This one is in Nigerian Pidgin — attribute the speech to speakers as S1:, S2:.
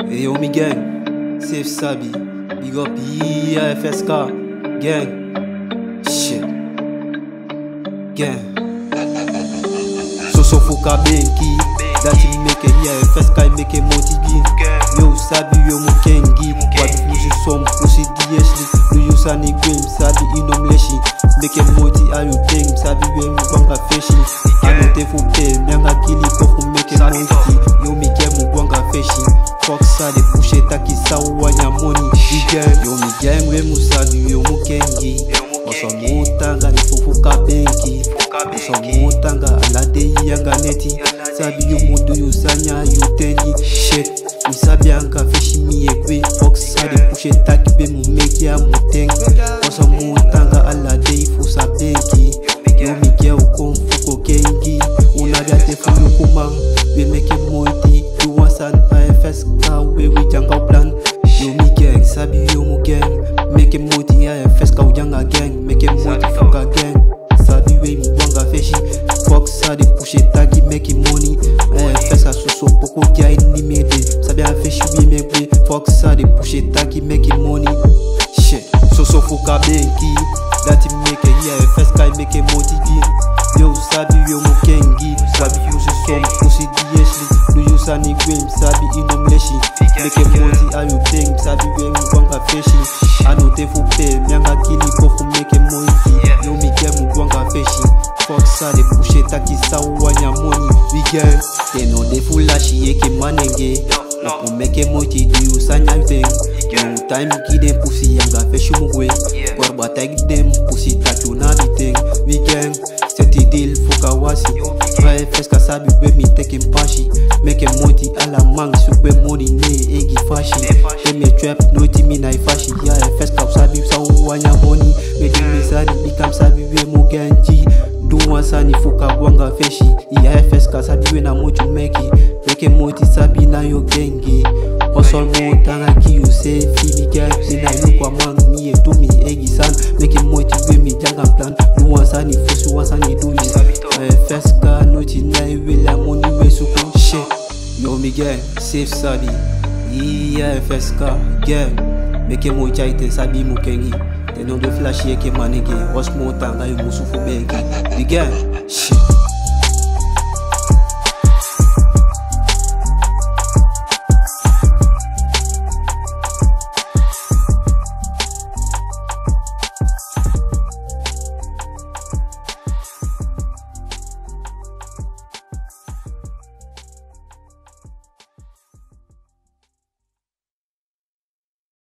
S1: Hey yo, me gang, Safe Sabi, big up FSK, gang, shit, gang. So fuka benki, that you make it FSK make it motivi. Yo Sabi yo mukengi, what pussy some pussy diesly. Do you sani game Sabi inom leshi, make it moti ayu thing Sabi we mugwanga feshi. Anote fupe, myanga kili kofu make it monti. Yo me get mugwanga feshi. Fuck sade pushe taki sawa nyamoni. Yo me game we musabi yo mukengi. Oso mutanga ni fufuka benki. Oso mutanga alade yanga neti. Sabi yo mudu yo sanya yo tendi. Shit, misabi anka feshi miye kwe. Fuck sade pushe taki be mu make ya muteng. Oso mutanga alade fusa benki. Yo me get ukomfuko kengi. Unagate fumu kumang. We make it multi. You want san FSK we janga plan. Yo me gang, Sabi yo mu gang. Make it multi FSK ujanga gang. Make it multi fuka gang. Sabi we mwanga feshi. Fuck sadi push it tagi make it money. FSK suso poko kia ini mede. Sabi a feshi we make way. Fuck sadi push it tagi make it money. Shit, so fuka benki. That it make it FSK make it multi. Yo Sabi yo mu kengi. Sabi yo suso pussy diesly. Do you sani game Sabi inom leshi. Make it multi ayu thing Sabi we mwanga feshi. Anote fupe myanga kili kofu make it multi. Yo me get mwanga feshi. Fuck sade pushe taki sawa nyamoni. We gang teno de fulashi yeke manenge. Opo make it multi di usanya thing. No time kidem pussy yanga feshi mugwe. Korba tag dem pussy tachu na thing. We gang seti deal fuka wasi. FSK Sabi we me taking pashi. Make it multi ala mang super money ne egi fashi. Me trap no timi na fashi. Ya FSK Sabi sawa nyamoni. Me di misani become Sabi we mu ganji. Duwa sani fuka gwanga feshi. Ya FSK Sabi we na mochu meki. Make multi Sabi na yo gengi. Osol mo tanga ki you say fili gang. Ina yu kwa mang miye to mi egi san. Make multi we mi janga plan. Duwa sani fusu wa sani do you. FSK no tina we la money we suku shit. Yo me gang, Safe Sabi. FSK gang. Make mo chaite Sabi mu kengi. Teno de flash yeke manege. Osmo tanga yu musufu bengi. We gang, shit.